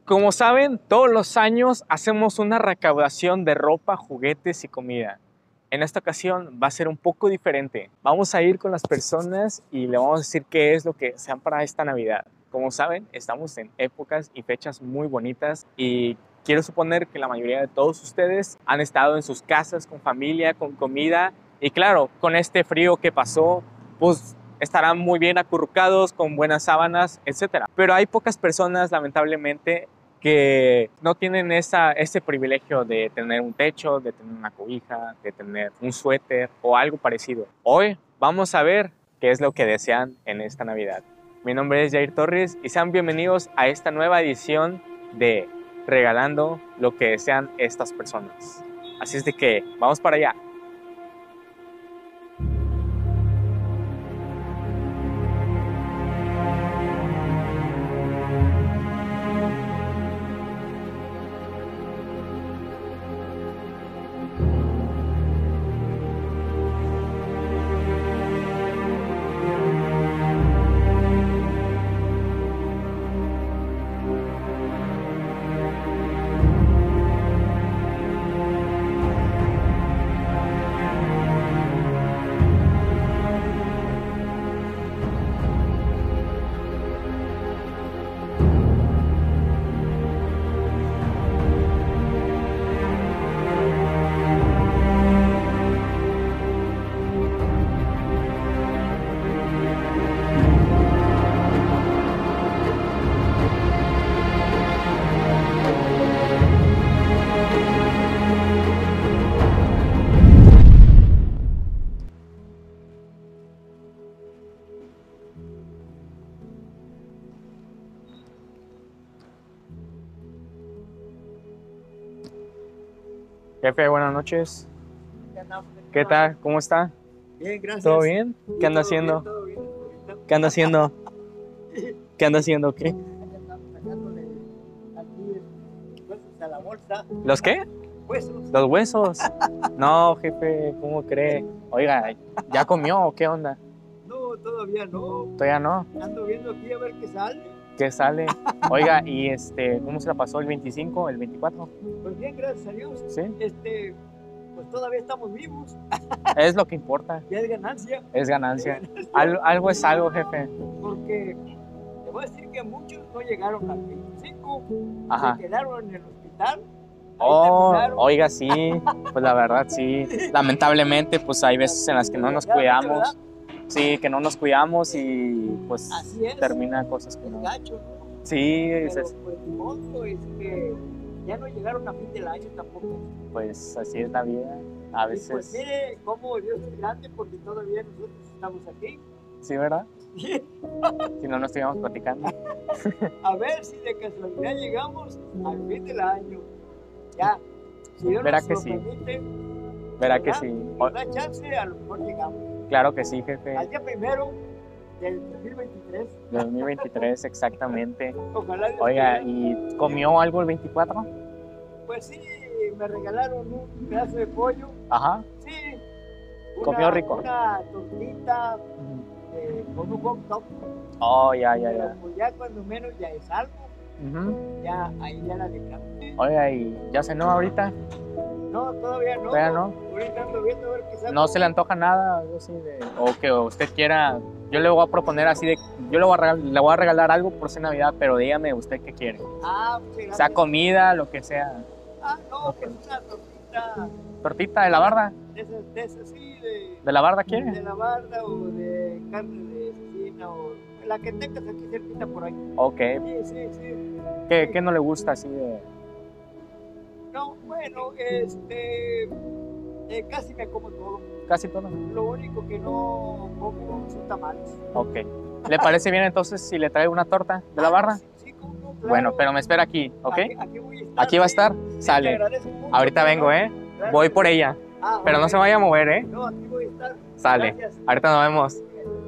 Como saben, todos los años hacemos una recaudación de ropa, juguetes y comida. En esta ocasión va a ser un poco diferente. Vamos a ir con las personas y le vamos a decir qué es lo que sean para esta Navidad. Como saben, estamos en épocas y fechas muy bonitas y quiero suponer que la mayoría de todos ustedes han estado en sus casas con familia, con comida y claro, con este frío que pasó, pues estarán muy bien acurrucados, con buenas sábanas, etc. Pero hay pocas personas, lamentablemente, que no tienen ese privilegio de tener un techo, de tener una cobija, de tener un suéter o algo parecido. Hoy vamos a ver qué es lo que desean en esta Navidad. Mi nombre es Jair Torres y sean bienvenidos a esta nueva edición de Regalando lo que desean estas personas. Así es de que vamos para allá. Jefe, buenas noches. ¿Qué tal? ¿Cómo está? Bien, gracias. ¿Todo bien? ¿Qué anda Todo bien, haciendo? todo bien. ¿Qué anda haciendo? ¿Qué anda haciendo? ¿Qué? Estamos sacándole aquí huesos a la bolsa. ¿Los qué? Huesos. ¿Los huesos? No, jefe, ¿cómo cree? Oiga, ¿ya comió o qué onda? No, todavía no. ¿Todavía no? Ando viendo aquí a ver qué sale. ¿Qué sale? Oiga, ¿y cómo se la pasó el 25, el 24? Pues bien, gracias a Dios. ¿Sí? Pues todavía estamos vivos. Es lo que importa, Ya es ganancia. es ganancia. Algo es algo, jefe. Porque te voy a decir que muchos no llegaron al 25. Ajá. Se quedaron en el hospital. Oh, terminaron. oiga, sí, pues la verdad sí. Lamentablemente, pues hay veces en las que no nos cuidamos. Sí, que no nos cuidamos y pues Así es. termina cosas que Es no. gacho, ¿no? Sí, Pero pues ni modo, ya no llegaron a fin del año tampoco. pues así es la vida. A Y pues veces, mire cómo Dios es grande porque todavía nosotros estamos aquí. sí, ¿verdad? Si no, nos estuviéramos platicando. A ver si de casualidad llegamos al fin del año. Ya, si Dios Verá nos que lo sí. permite, Verá que ¿verdad? sí. Nos da chance, a lo mejor llegamos. Claro que sí, jefe. Al día primero del 2023. 2023, exactamente. Ojalá Dios Oiga, quiera. ¿y comió algo el 24? Pues sí, me regalaron un pedazo de pollo. Ajá. Sí. ¿Comió rico? Una tortita con un hot dog. Oh, ya. Pero pues ya cuando menos ya es algo. Ujú. Ya, ahí ya la dejamos. Oiga, ¿y ya cenó ahorita? No, todavía no. ¿Todavía no? Ahorita ando viendo a ver qué saco. ¿No se le antoja nada? Algo así o que usted quiera. Yo le voy a proponer así de. Yo le voy a regalar algo por ser Navidad, pero dígame usted qué quiere. Ah, muchas gracias. Sea comida, lo que sea. Ah, no, pues una tortita ¿Tortita de la barda? de esas sí, ¿De la barda de quiere? la barda o de carne de cecina o la que tengas aquí cerquita por ahí. Ok. Sí. ¿Qué no le gusta así de...? No, bueno, casi me como todo. Casi todo. Lo único que no como son tamales. Ok. ¿Le parece bien entonces si le traigo una torta de la barda? Sí, cómo no, claro. Bueno, pero me espera aquí, ¿ok? Aquí voy a estar. Aquí va a estar. Sí, te Sale. agradezco mucho, Ahorita vengo, ¿no? Claro. Voy por ella. Ah, Pero no ok. se vaya a mover, ¿eh? No, aquí voy a estar. Sale. Gracias. Ahorita nos vemos.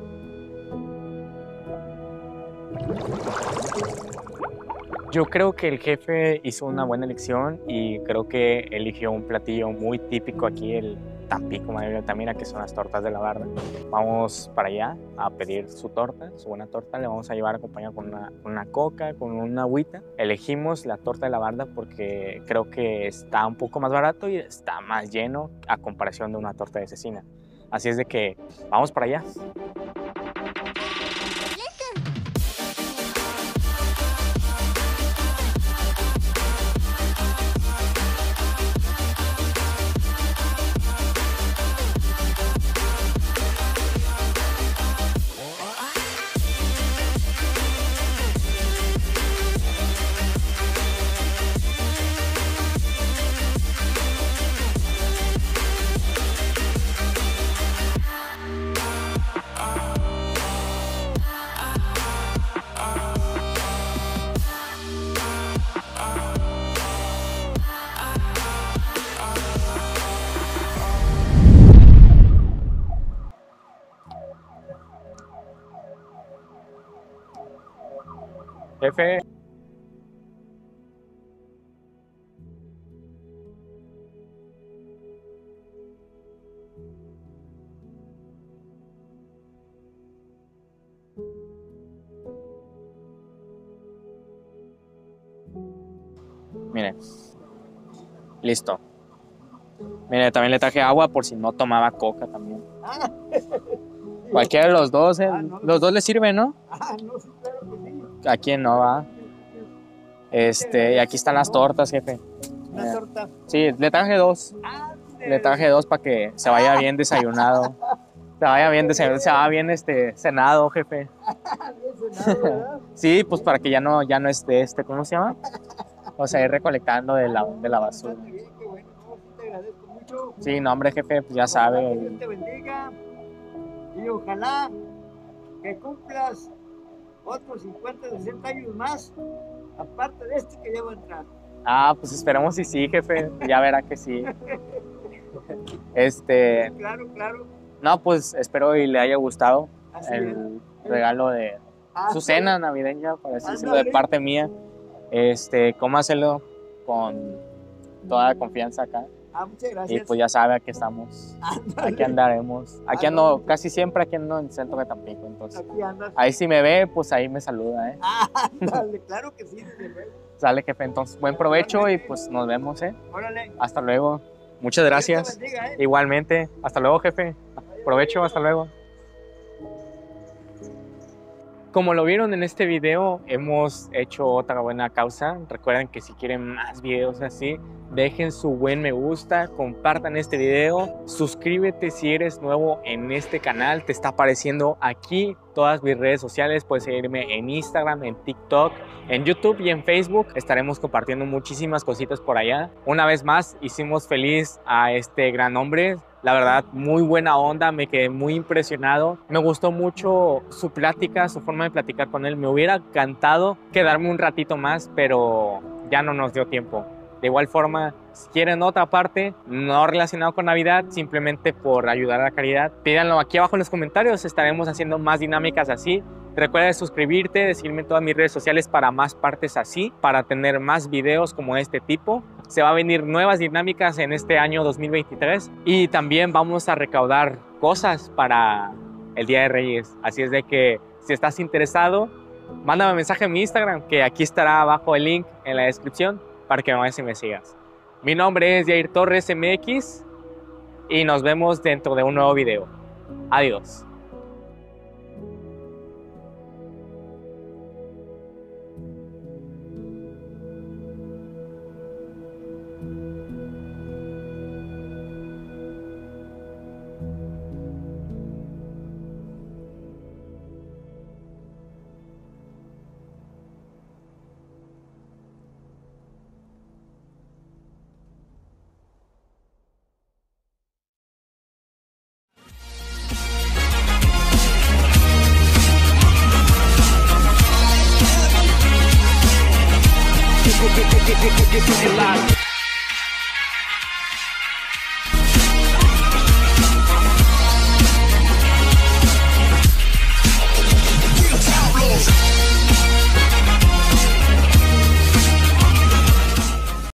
Yo creo que el jefe hizo una buena elección y creo que eligió un platillo muy típico aquí, el Tampico, Madero de Altamira, que son las tortas de la barda. Vamos para allá a pedir su torta, su buena torta. Le vamos a llevar acompañado con una coca, con una agüita. Elegimos la torta de la barda porque creo que está un poco más barato y está más lleno a comparación de una torta de cecina. Así es de que vamos para allá. Jefe. Mire, listo. Mire, también le traje agua por si no tomaba coca también. Cualquiera de los dos, los dos le sirven, ¿no? No, sí, claro que sí. ¿A quién no va? Y aquí están las tortas, jefe. Una torta. Sí, le traje dos. Le traje dos para que se vaya bien desayunado. Se vaya bien desayunado, se vaya bien cenado, jefe. Bien cenado, ¿verdad? Sí, pues para que ya no esté ¿cómo se llama? O sea, ir recolectando de la basura. Qué bien, qué bueno. No, sí, te agradezco mucho. Sí, no, hombre, jefe, pues ya Que sabe. Dios te bendiga y ojalá que cumplas otros 50, 60 años más, aparte de este que ya va a entrar. Ah, pues esperemos si sí, jefe. Ya verá que sí. Claro, claro. No, pues espero y le haya gustado Así el regalo de su es. cena navideña, por así decirlo, de Ándale. parte mía. Cómaselo con toda la confianza acá. Muchas Y gracias. pues ya sabe, aquí estamos. Ándale. Aquí andaremos. Aquí ando, casi siempre aquí ando en el centro de Tampico. Entonces, Aquí andas. ahí si me ve, pues ahí me saluda, ¿eh? Ándale, claro que sí, desde luego. Sale, jefe. Entonces, buen provecho y pues nos vemos, ¿eh? Órale. Hasta luego. Muchas gracias. Dios te bendiga, ¿eh? Igualmente. Hasta luego, jefe. Provecho, hasta luego. Como lo vieron en este video, hemos hecho otra buena causa. Recuerden que si quieren más videos así, dejen su buen me gusta, compartan este video, suscríbete si eres nuevo en este canal. Te está apareciendo aquí todas mis redes sociales. Puedes seguirme en Instagram, en TikTok, en YouTube y en Facebook. Estaremos compartiendo muchísimas cositas por allá. Una vez más, hicimos feliz a este gran hombre. La verdad, muy buena onda, me quedé muy impresionado. Me gustó mucho su plática, su forma de platicar con él. Me hubiera encantado quedarme un ratito más, pero ya no nos dio tiempo. De igual forma, si quieren otra parte, no relacionado con Navidad, simplemente por ayudar a la caridad, pídanlo aquí abajo en los comentarios. Estaremos haciendo más dinámicas así. Recuerda suscribirte, decirme en todas mis redes sociales para más partes así, para tener más videos como este tipo. Se va a venir nuevas dinámicas en este año 2023 y también vamos a recaudar cosas para el Día de Reyes. Así es de que si estás interesado, mándame un mensaje en mi Instagram, que aquí estará abajo el link en la descripción para que me vayas y me sigas. Mi nombre es Jair Torres MX y nos vemos dentro de un nuevo video. Adiós. Get